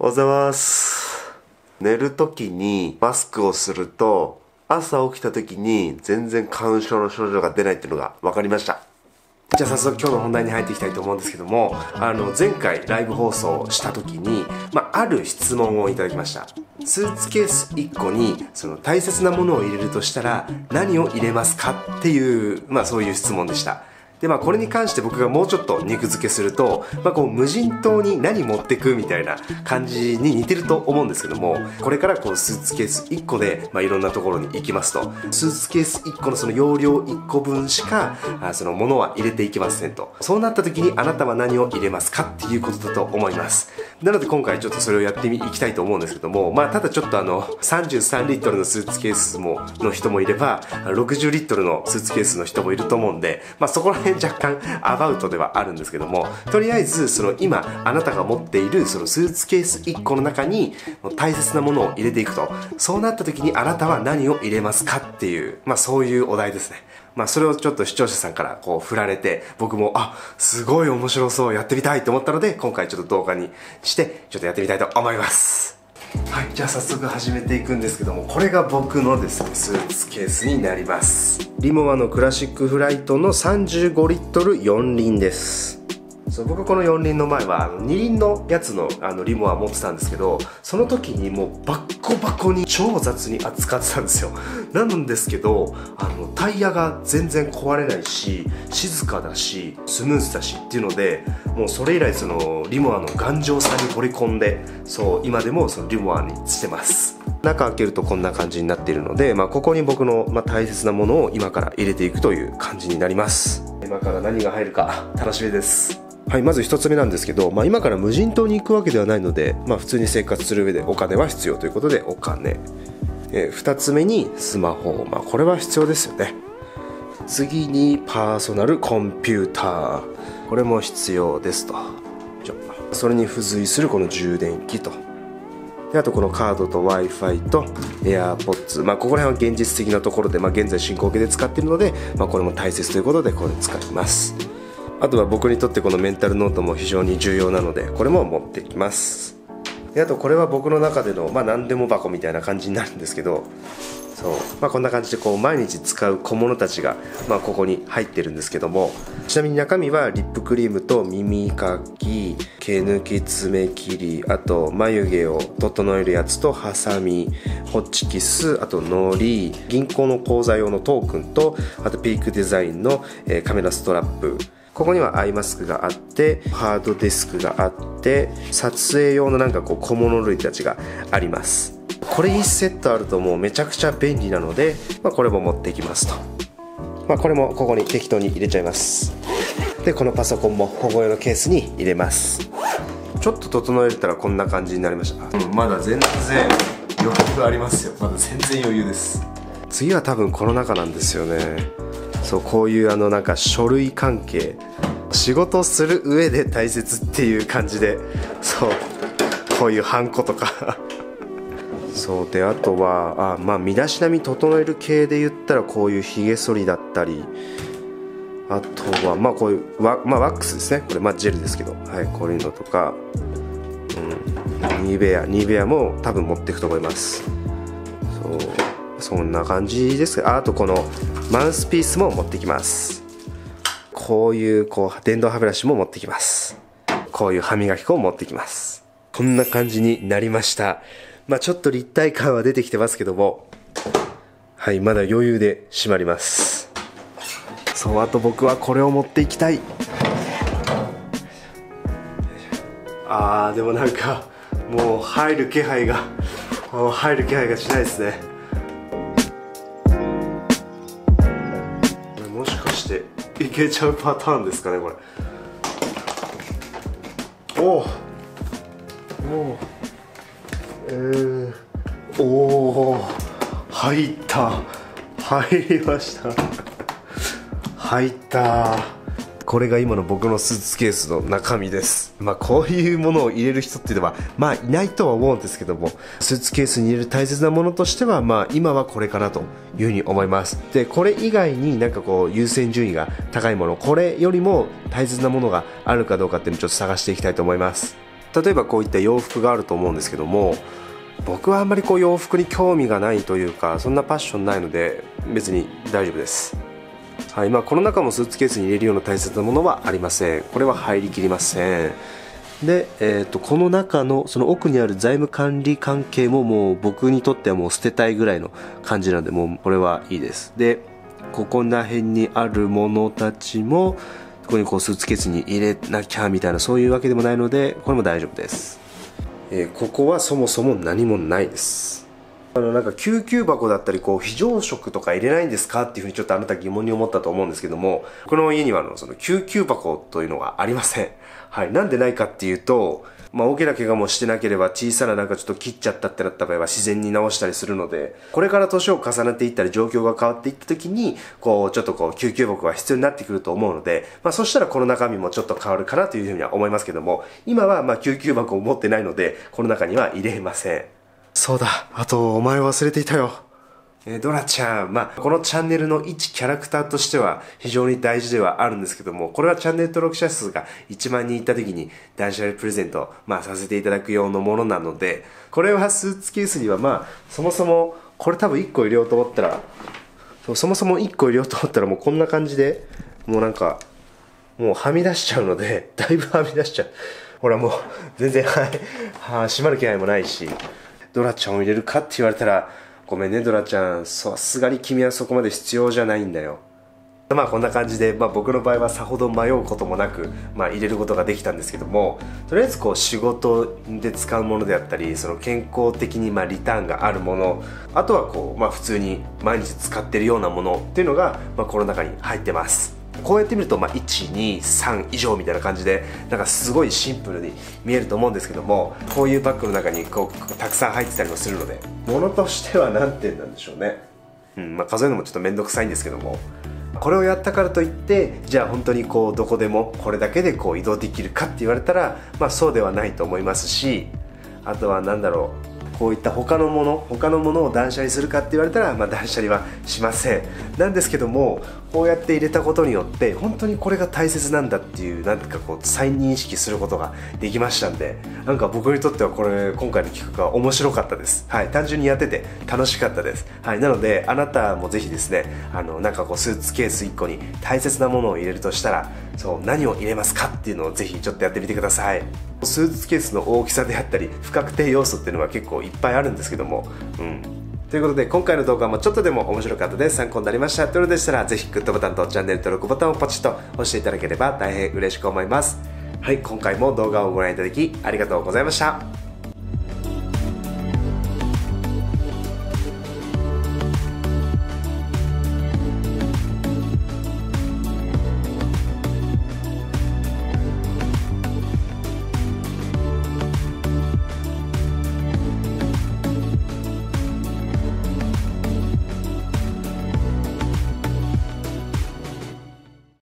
おはようございます。寝るときにマスクをすると朝起きたときに全然花粉症の症状が出ないっていうのが分かりました。じゃあ早速今日の本題に入っていきたいと思うんですけども、前回ライブ放送した時に、ある質問をいただきました。スーツケース1個にその大切なものを入れるとしたら何を入れますかっていう、そういう質問でした。でこれに関して僕がもうちょっと肉付けすると、こう無人島に何持ってくみたいな感じに似てると思うんですけども、これからこうスーツケース1個で、いろんなところに行きますと、スーツケース1個のその容量1個分しかそのものは入れていけませんと。そうなった時にあなたは何を入れますかっていうことだと思います。なので今回ちょっとそれをやっていきたいと思うんですけども、ただちょっと33リットルのスーツケースの人もいれば60リットルのスーツケースの人もいると思うんで、そこら辺若干アバウトではあるんですけども、とりあえずその今あなたが持っているそのスーツケース1個の中に大切なものを入れていくと、そうなった時にあなたは何を入れますかっていう、そういうお題ですね。それをちょっと視聴者さんからこう振られて、僕もすごい面白そう、やってみたいと思ったので、今回ちょっと動画にしてちょっとやってみたいと思います。はい、じゃあ早速始めていくんですけども、これが僕のですねスーツケースになります。リモアのクラシックフライトの35リットル4輪です。僕この4輪の前は2輪のやつのリモア持ってたんですけど、その時にもうバッコバコに超雑に扱ってたんですよ。なんですけどタイヤが全然壊れないし、静かだしスムーズだしっていうので、もうそれ以来そのリモアの頑丈さに惚れ込んで、今でもそのリモアにしてます。中開けるとこんな感じになっているので、ここに僕の大切なものを今から入れていくという感じになります。今から何が入るか楽しみです。はい、まず1つ目なんですけど、今から無人島に行くわけではないので、普通に生活する上でお金は必要ということでお金、2つ目にスマホ、これは必要ですよね。次にパーソナルコンピューター、これも必要ですと。それに付随するこの充電器と、であとこのカードと Wi-Fi と AirPods、ここら辺は現実的なところで、現在進行形で使っているので、これも大切ということでこれ使います。あとは僕にとってこのメンタルノートも非常に重要なので、これも持ってきます。であとこれは僕の中での何でも箱みたいな感じになるんですけど、こんな感じでこう毎日使う小物たちがここに入ってるんですけども、ちなみに中身はリップクリームと耳かき、毛抜き、爪切り、あと眉毛を整えるやつとハサミ、ホッチキス、あとのり、銀行の口座用のトークンと、あとピークデザインのカメラストラップ、ここにはアイマスクがあって、ハードディスクがあって、撮影用の小物類たちがあります。これ1セットあるともうめちゃくちゃ便利なので、これも持っていきますと。これもここに適当に入れちゃいます。でこのパソコンも保護用のケースに入れます。ちょっと整えたらこんな感じになりました。まだ全然余裕ありますよ。まだ全然余裕です。次は多分この中なんですよね。こういう書類関係、仕事をする上で大切っていう感じで、こういうハンコとかであとは身だしなみ整える系で言ったらこういうひげ剃りだったり、あとはこういうワックスですね。これジェルですけど、こういうのとか、ニーベアも多分持っていくと思います。そんな感じです。あとこのマウスピースも持ってきます。こういう電動歯ブラシも持ってきます。こういう歯磨き粉を持ってきます。こんな感じになりました。ちょっと立体感は出てきてますけども、まだ余裕で閉まります。あと僕はこれを持っていきたい。でももう入る気配がしないですね。もしかしていけちゃうパターンですかね、これ。入りました。入った。これが今の僕のスーツケースの中身です。こういうものを入れる人っていうのはいないとは思うんですけども、スーツケースに入れる大切なものとしては今はこれかなというふうに思います。でこれ以外に優先順位が高いもの、これよりも大切なものがあるかどうかっていうのをちょっと探していきたいと思います。 例えばこういった洋服があると思うんですけども、僕はあんまりこう洋服に興味がないというか、そんなパッションないので別に大丈夫です。はい、この中もスーツケースに入れるような大切なものはありません。これは入りきりません。で、この中のその奥にある財務管理関係ももう僕にとってはもう捨てたいぐらいの感じなので、もうこれはいいです。で、ここら辺にあるものたちもここにこうスーツケースに入れなきゃみたいな、そういうわけでもないのでこれも大丈夫です。ここはそもそも何もないです。なんか救急箱だったりこう非常食とか入れないんですかっていうふうにちょっとあなた疑問に思ったと思うんですけども、この家にはその救急箱というのがありません。はい、なんでないかっていうと、大きな怪我もしてなければ、小さななんかちょっと切っちゃったってなった場合は自然に治したりするので、これから年を重ねていったり状況が変わっていった時にこうちょっとこう救急箱が必要になってくると思うので、そしたらこの中身もちょっと変わるかなというふうには思いますけども、今は救急箱を持ってないのでこの中には入れません。そうだ、あとお前忘れていたよ。ドラちゃん、このチャンネルの一キャラクターとしては非常に大事ではあるんですけども、これはチャンネル登録者数が1万人いった時に断捨離プレゼント、させていただくようなものなので、これはスーツケースにはそもそもこれ多分1個入れようと思ったら、そもそも1個入れようと思ったらもうこんな感じで、もうなんかもうはみ出しちゃうので、だいぶはみ出しちゃう。ほらもう全然閉まる気配もないし、ドラちゃんを入れるかって言われたら、ごめんねドラちゃん、さすがに君はそこまで必要じゃないんだよ。こんな感じで、僕の場合はさほど迷うこともなく、入れることができたんですけども、とりあえずこう仕事で使うものであったり、その健康的にリターンがあるもの、あとはこう、普通に毎日使ってるようなものっていうのが、この中に入ってます。こうやって見ると、1、2、3以上みたいな感じで、なんかすごいシンプルに見えると思うんですけども、こういうバッグの中にこうたくさん入ってたりもするので、物としては何点なんでしょうね。数えるのもちょっと面倒くさいんですけども、これをやったからといって、じゃあ本当にこうどこでもこれだけでこう移動できるかって言われたら、そうではないと思いますし、あとは何だろう、こういった他のものを断捨離するかって言われたら、断捨離はしません。なんですけども、こうやって入れたことによって本当にこれが大切なんだっていう、なんかこう再認識することができましたんで、なんか僕にとってはこれ今回の企画は面白かったです。はい、単純にやってて楽しかったです。はい、なのであなたもぜひですね、なんかこうスーツケース1個に大切なものを入れるとしたら、何を入れますかっていうのをぜひちょっとやってみてください。スーツケースの大きさであったり不確定要素っていうのは結構いっぱいあるんですけども、ということで今回の動画もちょっとでも面白かったです、参考になりましたというのでしたら、ぜひグッドボタンとチャンネル登録ボタンをポチッと押していただければ大変嬉しく思います。はい、今回も動画をご覧いただきありがとうございました。